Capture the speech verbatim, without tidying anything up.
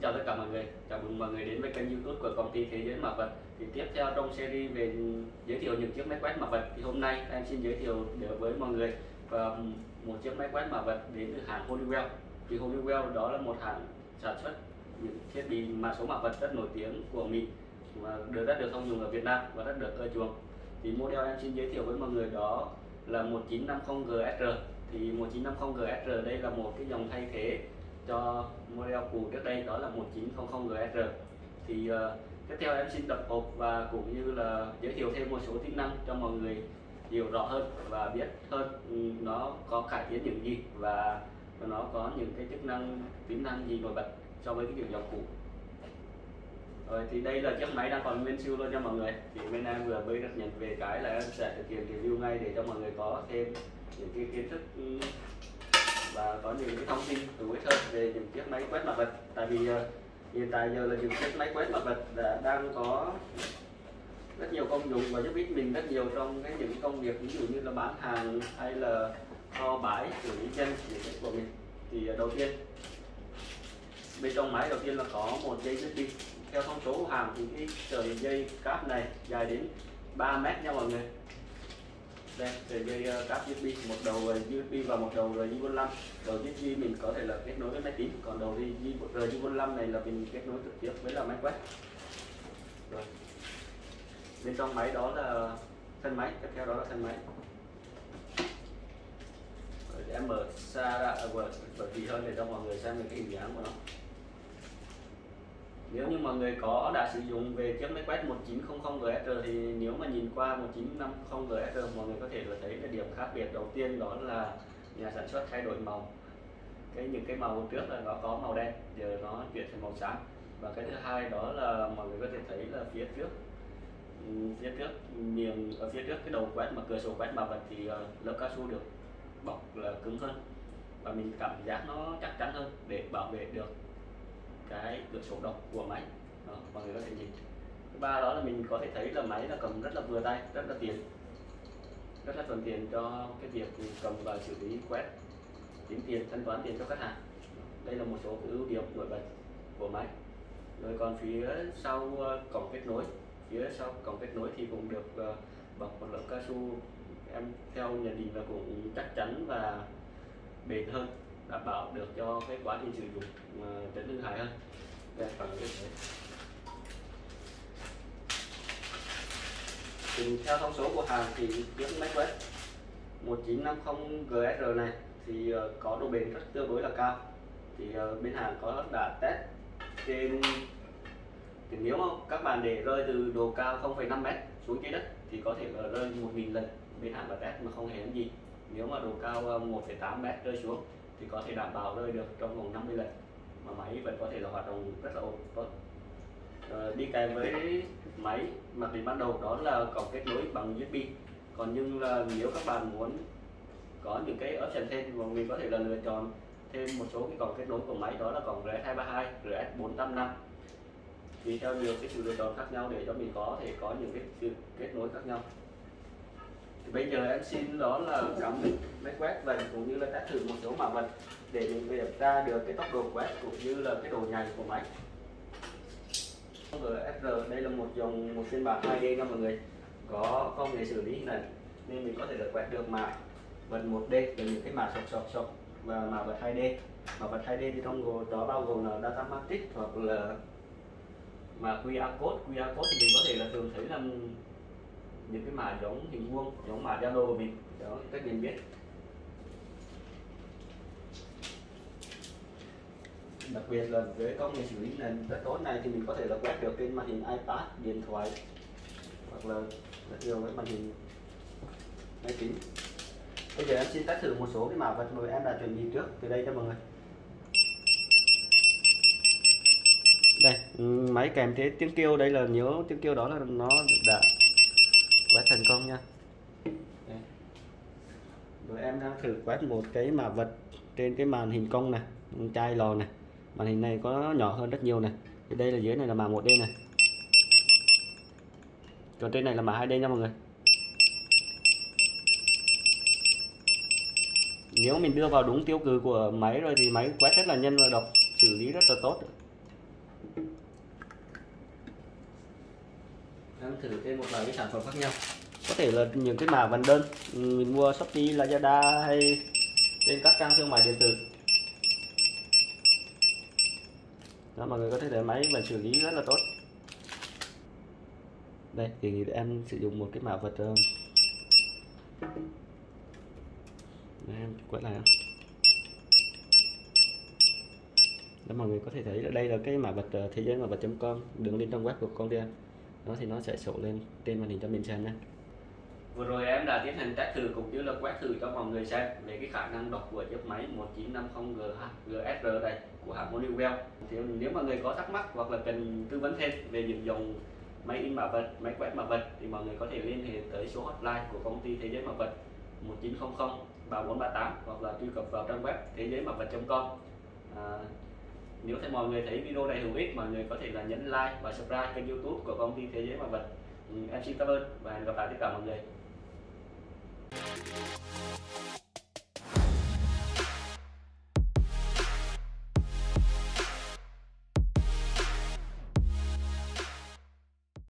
chào tất cả mọi người, chào mừng mọi người đến với kênh YouTube của công ty Thế giới mạ vật. Thì tiếp theo trong series về giới thiệu những chiếc máy quét mạ vật, thì hôm nay em xin giới thiệu với mọi người và một chiếc máy quét mạ vật đến từ hãng Honeywell. Thì Honeywell đó là một hãng sản xuất những thiết bị mã số mạ vật rất nổi tiếng của Mỹ và được rất được thông dụng ở Việt Nam và rất được ưa chuộng. Thì model em xin giới thiệu với mọi người đó là một chín năm không G S R. Thì một chín năm không G S R đây là một cái dòng thay thế cho model cũ trước đây, đó là một chín không không G S R. Thì uh, tiếp theo em xin tập hộp và cũng như là giới thiệu thêm một số tính năng cho mọi người hiểu rõ hơn và biết hơn nó có cải tiến những gì và, và nó có những cái chức năng tính năng gì nổi bật so với cái kiểu dòng cũ. Rồi thì đây là chiếc máy đang còn nguyên siêu luôn nha mọi người. Thì bên em vừa mới được nhận về cái là em sẽ thực hiện review ngay để cho mọi người có thêm những cái kiến thức và có những cái thông tin hữu ích hơn về những chiếc máy quét mạ vật. Tại vì uh, hiện tại giờ là những chiếc máy quét mạ vật đã đang có rất nhiều công dụng và giúp ích mình rất nhiều trong cái những công việc ví dụ như là bán hàng hay là kho bãi, xử lý chân những cái của mình. Thì uh, đầu tiên bên trong máy đầu tiên là có một dây u ét bê. Theo thông số của hàng thì cái sợi dây cáp này dài đến ba mét nha mọi người. Đây, sợi dây cáp u ét bê, một đầu u ét bê và một đầu rờ giê bốn lăm. Đầu u ét bê mình có thể là kết nối với máy tính, còn đầu rờ giê bốn lăm này là mình kết nối trực tiếp với là máy quét. Rồi. Bên trong máy đó là thân máy, tiếp theo đó là thân máy. Rồi, để em mở xa ra bởi vì hơn để cho mọi người xem được cái hình dáng của nó. Nếu như mọi người có đã sử dụng về chiếc máy quét một chín không không G S R thì nếu mà nhìn qua một chín năm không G S R mọi người có thể là thấy cái điểm khác biệt đầu tiên đó là nhà sản xuất thay đổi màu. Cái những cái màu trước là nó có màu đen, giờ nó chuyển thành màu sáng. Và cái thứ hai đó là mọi người có thể thấy là phía trước phía trước miệng ở phía trước cái đầu quét mà cửa sổ quét mạ vật thì lớp cao su được bọc là cứng hơn và mình cảm giác nó chắc chắn hơn để bảo vệ được cái cửa sổ độc của máy. Đó, mọi người có thể nhìn. Thứ ba đó là mình có thể thấy là máy là cầm rất là vừa tay, rất là tiện, rất là thuận tiện cho cái việc cầm và xử lý quét, tính tiền, thanh toán tiền cho khách hàng. Đây là một số cái ưu điểm nổi bật của máy. Rồi còn phía sau cổng kết nối, phía sau cổng kết nối thì cũng được bọc một lớp cao su em theo nhận định là cũng chắc chắn và bền hơn, đảm bảo được cho cái quá trình sử dụng tránh hư hại hơn. Đây, bằng cái thế. Thì theo thông số của hàng thì chiếc máy quét một chín năm không G S R này thì có độ bền rất tương đối là cao. Thì bên hàng có đã test trên, thì nếu mà các bạn để rơi từ độ cao không phẩy năm mét xuống dưới đất thì có thể là rơi một nghìn lần, bên hàng đã test mà không hề làm gì. Nếu mà độ cao một phẩy tám mét rơi xuống thì có thể đảm bảo rơi được trong vòng năm mươi lần mà máy vẫn có thể là hoạt động rất là ổn, tốt. Ờ, đi kèm với máy mặc định ban đầu đó là cổng kết nối bằng u ét bê. Còn nhưng là nếu các bạn muốn có những cái option thêm mà mình có thể là lựa chọn thêm một số cái cổng kết nối của máy, đó là cổng R S hai ba hai, R S bốn tám năm. Thì theo nhiều cái sự lựa chọn khác nhau để cho mình có thể có những cái sự kết nối khác nhau. Thì bây giờ em xin đó là cắm máy quét và cũng như là test thử một số mã vật để mình về ra được cái tốc độ quét cũng như là cái độ nhạy của máy. G S R đây là một dòng một phiên bản hai D nha mọi người, có công nghệ xử lý hình ảnh nên mình có thể được quét được mã vật một D với những cái mã sọc sọc sọc và mã vật hai D. Mã vật hai D thì trong đó bao gồm là data matrix hoặc là mà quy rờ code. quy rờ code thì mình có thể là thường thấy là những cái mã giống hình vuông, giống mã Zalo của mình, đó cách mình biết. Đặc biệt là với công nghệ xử lý này rất tốt này thì mình có thể là quét được trên màn hình iPad, điện thoại hoặc là rất nhiều cái màn hình máy tính. Bây giờ em xin test thử một số cái mã vật mà em đã chuẩn bị trước từ đây cho mọi người. Đây, máy kèm thế tiếng kêu, đây là nhớ tiếng kêu đó là nó đã quét thành công nha. Đây. Rồi em đang thử quét một cái mã vật trên cái màn hình công này, chai lò này. Màn hình này có nhỏ hơn rất nhiều này. Thì đây là dưới này là mã một D này. Còn trên này là mã hai D nha mọi người. Nếu mình đưa vào đúng tiêu cự của máy rồi thì máy quét rất là nhanh và đọc, xử lý rất là tốt. thử trên một vài cái sản phẩm khác nhau. Có thể là những cái mã vận đơn mình mua Shopee, Lazada hay trên các trang thương mại điện tử. Đó, mọi người có thể thấy máy vẫn xử lý rất là tốt. Đây thì em sử dụng một cái mã vật uh... Đây, em quét lại. Đó, mọi người có thể thấy là đây là cái mã vật uh, thế giới mã vật chấm com, đường lên trang web của công ty em. Đó thì nó sẽ sổ lên trên màn hình cho mình xem nhé. Vừa rồi em đã tiến hành test thử cũng như là quét thử cho mọi người xem về cái khả năng đọc của chiếc máy một chín năm không G S R này của hãng Honeywell. Thì nếu mà người có thắc mắc hoặc là cần tư vấn thêm về những dòng máy in mã vật, máy quét mã vật thì mọi người có thể liên hệ tới số hotline của công ty Thế giới mã vật một chín không không ba bốn ba tám hoặc là truy cập vào trang web thế giới mã vật chấm com. À, nếu thấy mọi người thấy video này hữu ích, mọi người có thể là nhấn like và subscribe kênh YouTube của công ty Thế giới mã vật. Em xin cảm ơn và hẹn gặp lại tất cả mọi người.